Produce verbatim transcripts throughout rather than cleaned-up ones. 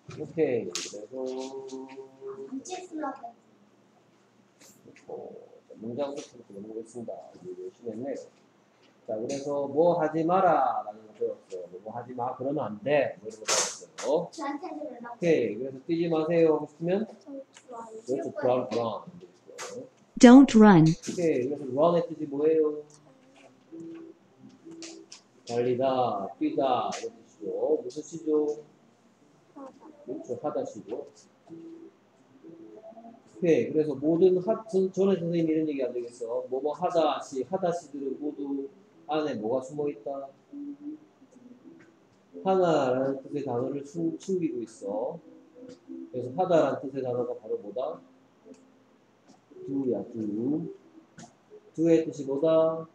오케이. 그래서 어, 문장부터 넘어보겠습니다. 열심히 했네요. 자, 그래서 뭐 하지 마라 라는 거 배웠어요. 뭐 하지 마, 그러면 안 돼. 뭐 이런 거 배웠어요. 오케이. 그래서 뛰지 마세요 하고 싶으면 그렇죠. run, run. Don't run. 오케이. 그래서 run의 뜻이 뭐예요? 달리다, 뛰다 이런 뜻이죠. 무슨 시죠? 그렇죠. 하다 시죠. 오케이. 그래서 모든 하, 전, 전에 선생님이 이런 얘기 안 되겠어. 뭐뭐 하다 시, 하다 시들은 모두 안에 뭐가 숨어 있다? 하나라는 뜻의 단어를 숨, 숨기고 있어. 그래서 하다라는 뜻의 단어가 바로 뭐다? do야, do. do의 뜻이 뭐다?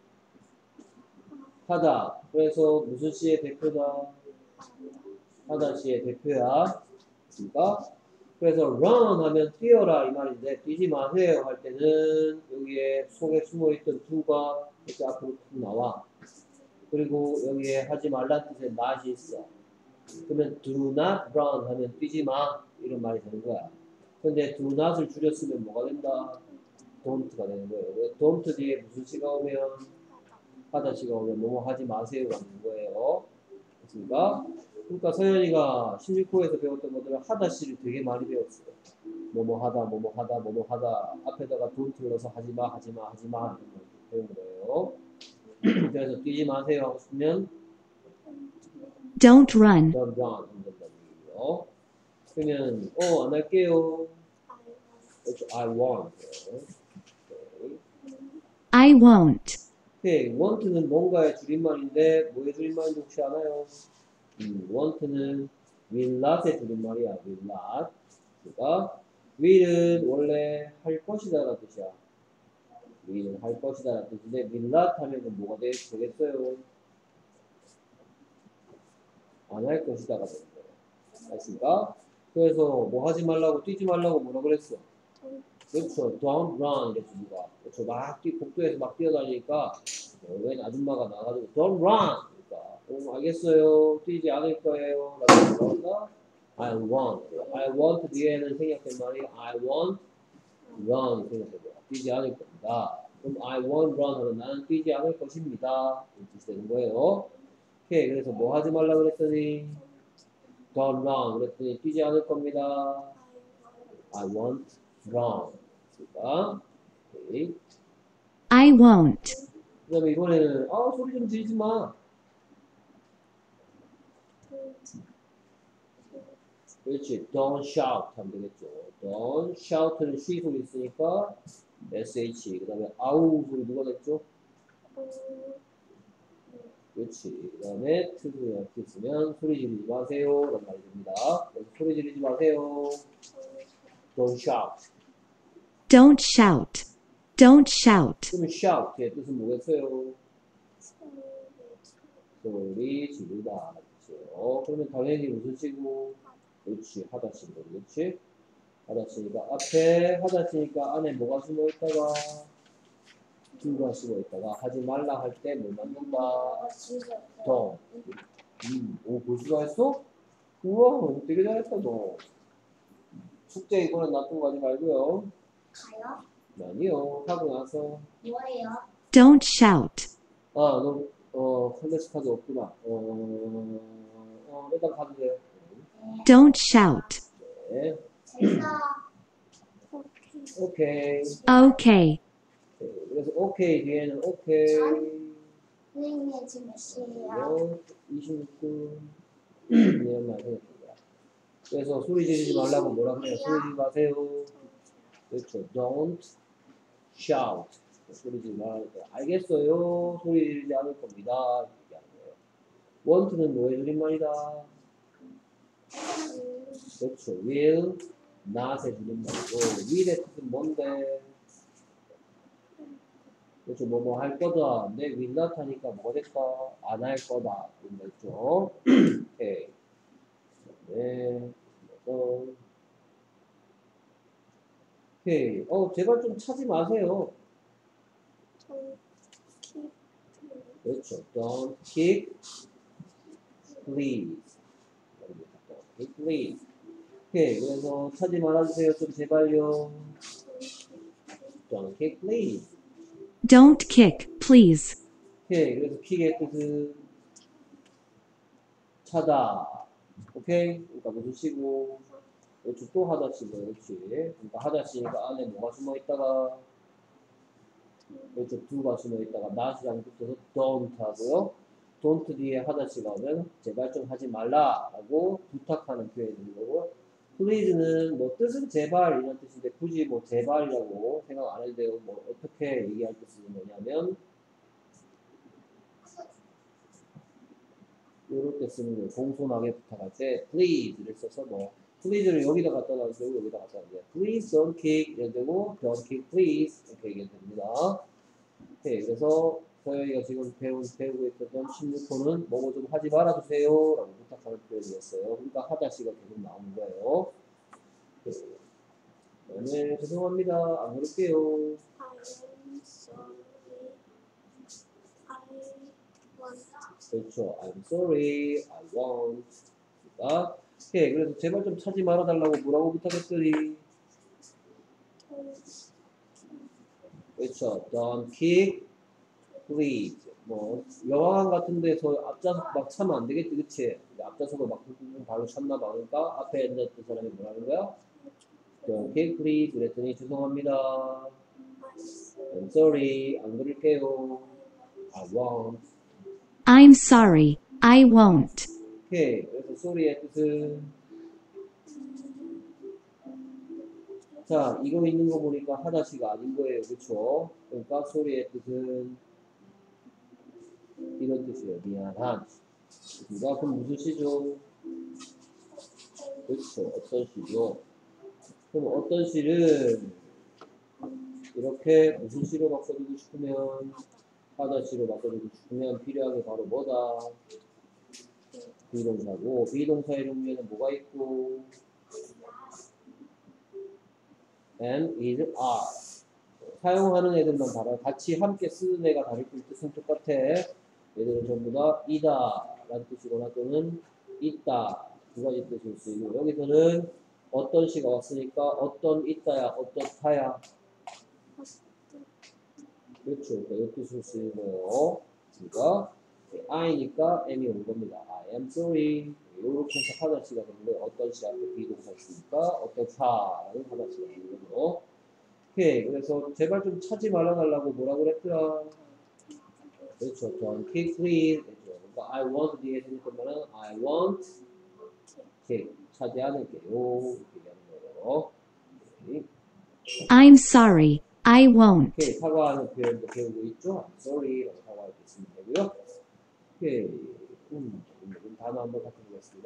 하다. 그래서 무슨 시의 대표다? 하다 시의 대표야. 그러니까 그래서 run 하면 뛰어라 이 말인데 뛰지 마세요 할 때는 여기에 속에 숨어있던 do가 이렇게 앞으로 툭 나와. 그리고 여기에 하지 말란 뜻의 not이 있어. 그러면 do not run 하면 뛰지 마 이런 말이 되는 거야. 근데 do not을 줄였으면 뭐가 된다? don't가 되는 거예요. don't 뒤에 무슨 시가 오면 하다 시가 오면 뭐뭐 하지 마세요가 되는 거예요. 됐습니까? 그러니까 서현이가 십육 호에서 배웠던 것들은 하다 시를 되게 많이 배웠어요. 뭐뭐 하다, 뭐뭐 하다, 뭐뭐 하다 앞에다가 don't 넣어서 하지마, 하지마, 하지마 이런 거 배운 거예요. 그래서 뛰지 마세요 하고 싶으면 Don't run. don't run 하면 된다는 얘기예요. 그러면 어, 안 할게요. 그렇죠. I want. 오케이. I won't. 오케이. want는 뭔가의 줄임말인데 뭐의 줄임말인지 혹시 아나요? 음, want는 will not의 줄임말이야. will not. 그러니까 will은 원래 할 것이다라는 뜻이야. will은 할 것이다라는 뜻인데 will not 하면은 뭐가 되, 되겠어요? 안 할 것이다가 되는 거예요. 알겠습니까? 그래서 뭐 하지 말라고 뛰지 말라고 뭐라 그랬어? 그렇죠. Don't run 이랬지 누가. 그렇죠. 막 뛰, 복도에서 막 뛰어다니니까 어, 웬 아줌마가 나가지고 Don't run. 그러니까 어, 알겠어요. 뛰지 않을 거예요. 라고 뭐라 I want. I want 뒤에는 생략된 말이 I want run 생략된 거야. 뛰지 않을 겁니다. 그럼 I won't run 하면 나는 뛰지 않을 것입니다. 이렇게 되는 거예요. 오케이. 그래서 뭐 하지 말라 그랬더니 Don't run 그랬더니 뛰지 않을 겁니다. I won't run. 그러니까 오케이. I won't. 그 다음에 이번에는 아 소리 좀 지르지 마. 그렇지. Don't shout 하면 되겠죠. Don't shout는 쉬 소리 있으니까 sh. 그 다음에 아우 소리 누가 냈죠? 그렇지. 그 다음에 트 소리 이렇게 있으면 소리 지르지 마세요. 라는 말이 됩니다. 그래서 소리 지르지 마세요. Don't shout. Don't shout. Don't shout. 그러면 shout 의 뜻은 뭐겠어요? 소리 지르다. 그렇죠. 그러면 당연히 무슨 시고? 그렇지. 하다 시고. 그렇지? 하다 시니까 앞에 하다 시니까 안에 뭐가 숨어 있다가 do가 숨어 있다가 하지 말라 할 때 뭘 만든다? don't. 음, 오 벌써 했어? 우와 되게 잘했다 너. 숙제 이번엔 놔두고 가지 말고요. 가요? 아니요. 하고 나서 뭐예요? Don't shout. 아, 너, 어, 컬렉스 카드 없구나. 어, 어, 일단 가도 돼요. Don't shout. 네. 제가 오케이. Okay. 네, 그래서 오케이 뒤에는 오케이. 선생님 지금 몇 시예요? 어, 이십육 분. 이런 말 해줍니다. 그래서 소리 지르지 말라고 뭐라 그래요? 소리 지르지 마세요. 그렇죠. Don't shout. 소리 지르지 말라고. 알겠어요. 소리 지르지 않을 겁니다. 이렇게 하는 거예요. want는 뭐의 줄임말이다? 그렇죠. will not의 줄임말이고 will의 뜻은 뭔데? 그렇죠. 뭐 뭐 할 거다. 근데 will not 하니까 뭐가 됐다? 안 할 거다. 이런 거 있죠. 오케이. 네. 어. 오케이. 어, 제발 좀 차지 마세요. 그렇죠. Don't kick, please. Don't kick, please. 오케이, 그래서 차지 말아주세요. 좀 제발요. Don't kick, please. Don't kick, please. 오케이, 그래서 킥의 뜻은 차다. 오케이, 그러니까 무슨 시고, 그렇지, 또 하다시고, 그렇지. 그러니까 하다시니까 안에 뭐가 숨어 있다가, 그렇죠, do가 숨어 있다가 not이랑 붙어서 don't 하고요. don't 뒤에 하다시가 오면 제발 좀 하지 말라라고 부탁하는 표현이 되는 거고, please는 뭐 뜻은 제발 이런 뜻인데 굳이 뭐 제발이라고 생각 안 해도 되고 뭐 어떻게 얘기할 때 쓰는 거냐면 이럴 때 쓰는 거예요. 공손하게 부탁할 때 please를 써서 뭐 please를 여기다 갖다 놔도 되고 여기다 갖다 놔도 돼요. please don't kick 이래도 되고 don't kick please 이렇게 얘기해도 됩니다. 오케이, 그래서 서영이가 지금 배우, 배우고 있었던 십육 호는 뭐뭐 좀 하지 말아주세요 라고 부탁하는 표현이었어요. 그러니까 하다시가 계속 나오는 거예요. 네, 죄송합니다. 안 그럴게요. 그렇죠. I'm sorry. I won't. 그러니까, 오케이, 그래서 제발 좀 차지 말아달라고 뭐라고 부탁했더니 그렇죠. Don't kick, please. 뭐 영화관 같은 데서 앞좌석 막 차면 안 되겠지, 그치? 앞좌석을 막 발로 찼나 봐. 그러니까 앞에 앉았던 사람이 뭐라는 거야? Don't kick, please. 그랬더니 죄송합니다. I'm sorry. 안 그럴게요. I won't. I'm sorry, I won't. 오케이. 그래서 sorry의 뜻은 자, 이거 있는 거 보니까 하다시가 아닌 거예요. 그쵸? 그러니까 sorry의 뜻은 이런 뜻이에요. 미안한. 그러니까 그럼 무슨 시죠? 그렇죠. 어떤 시죠? 그럼 어떤 시를 이렇게 무슨 시로 바꿔주고 싶으면 하다시로 바꿔주고 싶으면 필요한 게 바로 뭐다? 비동사고 비동사의 종류에는 뭐가 있고 and, is, are 사용하는 애들만 달아요. 같이 함께 쓰는 애가 다를 뿐 뜻은 똑같아. 얘들은 전부 다 이다 라는 뜻이거나 또는 있다 두 가지 뜻일 수 있고 여기서는 어떤 시가 왔으니까 어떤 있다야 어떻다야 그렇죠. 그러니까 이 뜻을 쓰는 거예요. 그러니까 I니까 M이 온 겁니다. I am sorry. 이렇게 해서 하다시가 되는 거예요. 어떤 시 앞에 비동사 있으니까 어떻다라는 하다시가 되는 거죠. 오케이. 그래서 제발 좀 차지 말아달라고 뭐라 그랬더라? 그렇죠. Don't kick please. 그러니까 I want 뒤에 생길 거면은 I want kick. 차지 않을게요. 이렇게 얘기하는 거예요. 오케이. I'm sorry, I won't. 오케이, 사과하는 표현도 배우고 있죠? I'm sorry 라고 사과할 때 쓰면 되고요. 오케이, 음, 음, 단어 한번 살펴보겠습니다.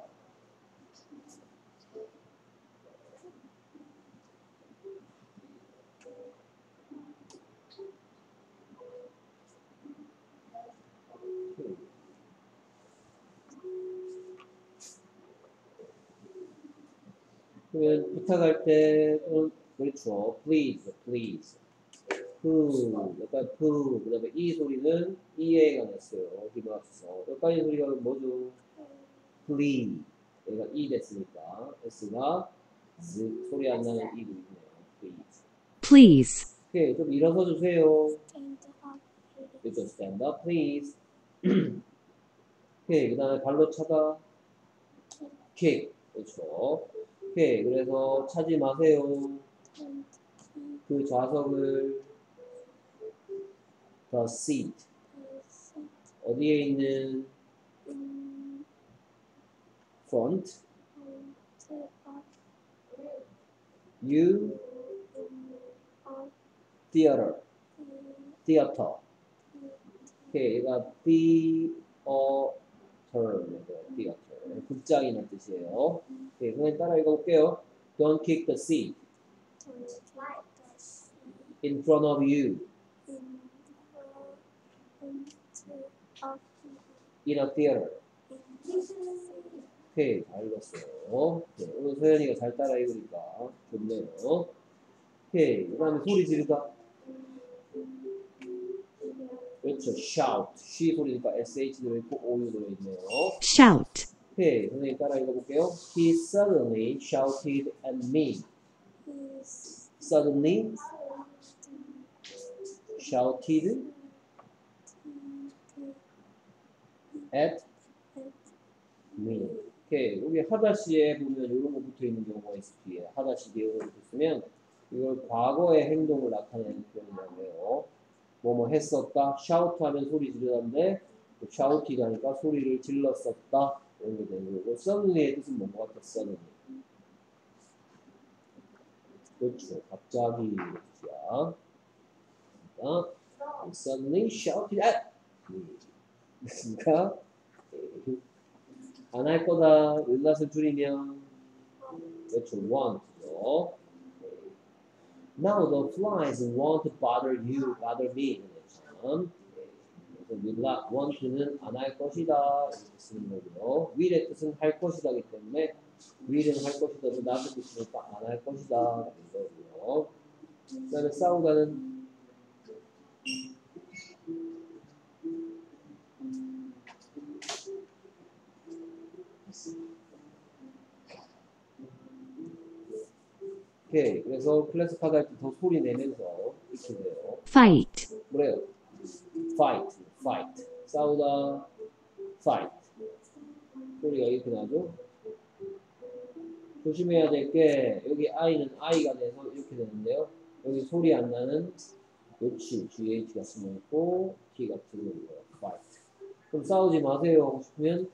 오케이. 그러면 부탁할 때는 그렇죠. please, please. 그, 약간 그, 그 다음에 이 소리는 이에가 냈어요. 힘을 합쳐서. 여기까지 소리가 뭐죠? please. 얘가 이 됐으니까. S가 Z 소리 안 나는 이도 있네요. please. Please. 오케이, 좀 일어서 주세요. 그렇죠. stand up, please. 오케이, 그 다음에 발로 차다. kick. 그렇죠. 오케이, 그래서 차지 마세요. 그 좌석을 the seat 어디에 있는 front you theater theater 오케이 얘가 theater theater 극장이라는 뜻이에요. 오케이 그냥 따라 읽어볼게요. Don't kick the seat in front of you in a theater. 오케이, 잘 읽었어요. 네, 오늘 소연이가 잘 따라 읽으니까 좋네요. 오케이, 그 다음에 소리 지르다. 그렇죠, shout. 쉬 소리니까 sh 들어있고 ou 들어있네요. Shout. 오케이, 선생님 따라 읽어볼게요. He suddenly shouted at me. Suddenly shouted at me. 오케이, 여기 하다시에 보면 이런 거 붙어 있는 경우가 있을 뒤에 하다시 뒤에 이런 거 붙으면 이걸 과거의 행동을 나타내는 표현이라고요. 뭐뭐 했었다. shout 하면 소리 지르는데 shout이 하니까 소리를 질렀었다. 이런 게 되는 거고 suddenly의 뜻은 뭔 것 같아? suddenly. 그렇죠. 갑자기 이 뜻이야. 그러니까 suddenly shouted at me. 그러니까 안 할 거다. 일낫을 줄이면 그렇죠. won't죠. Now the flies won't bother you, bother me. 그래서 will not want는 안 할 것이다 이렇게 쓰는 거고요. will의 뜻은 할 것이다기 때문에 will은 할 것이다도 not을 붙이니까 안 할 것이다 라는 거고요. 그 다음에 싸우다는 오케이. 그래서 클래스 카드 할 때 더 소리 내면서 이렇게 돼요. fight, 뭐래요? fight, fight. 싸우다, fight. 소리가 이렇게 나죠? 조심해야 될 게 여기 I는 I가 돼서 이렇게 되는데요. 여기 소리 안 나는 요치, 지에이치가 숨어있고 T가 들어오는 거예요. fight. 그럼 싸우지 마세요 하고 싶으면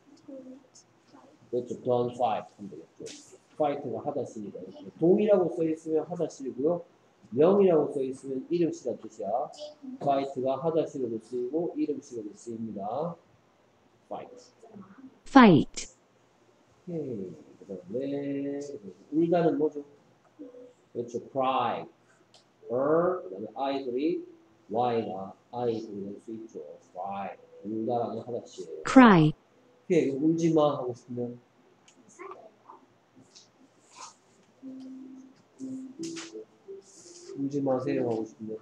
그렇죠. don't fight 하면 되겠죠. fight가 하다시니까 이렇게 동이라고 써있으면 하다시고요. 명이라고 써있으면 이름씨란 뜻이야. fight가 하다시로도 쓰이고 이름씨로도 쓰입니다. fight. fight, 오케이. 그 다음에 울다는 뭐죠? 그렇죠. cry. er, 그 다음에 i들이 y가 i 소리 낼 수 있죠. cry. 울다라는 하다시예요. cry, 오케이. 울지 마 하고 싶으면 울지 마세요 하고 싶으면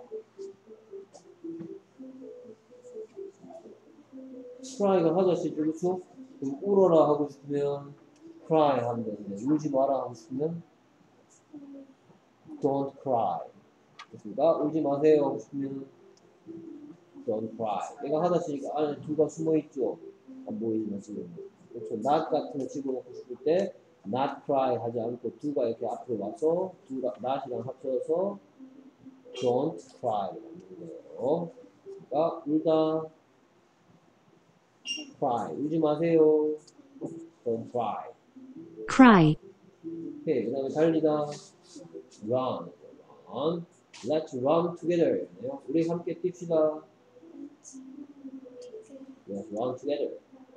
cry가 하다시죠. 그렇죠? 그럼 울어라 하고 싶으면 cry 하면 되는데 울지 마라 하고 싶으면 don't cry. 됐습니다. 울지 마세요 하고 싶으면 don't cry. 얘가 하다시니까 안에 두가 숨어있죠. 안 보이지만 지금. 그렇죠. not 같은 거 집어넣고 싶을 때 not cry 하지 않고 두가 이렇게 앞으로 와서 두 not이랑 합쳐서 don't cry 하는 거예요. 그러니까 울다 cry. 울지 마세요. don't cry. cry, 오케이. 그 다음에 달리다 run. run. Let's run together. 우리 함께 뜁시다. Let's run together.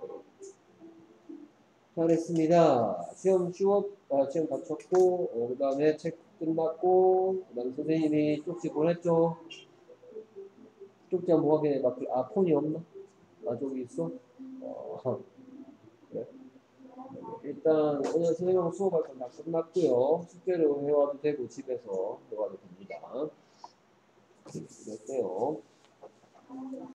잘했습니다. 시험 쉬웠, 아, 시험 다 쳤고, 어, 그 다음에 책 끝났고, 그 다음에 선생님이 쪽지 보냈죠? 쪽지 한번 확인해 봐. 아, 폰이 없나? 아, 저기 있어? 어, 그래. 일단, 오늘 선생님하고 수업할 건 다 끝났고요. 숙제로 해와도 되고, 집에서 해와도 됩니다. 이렇게요.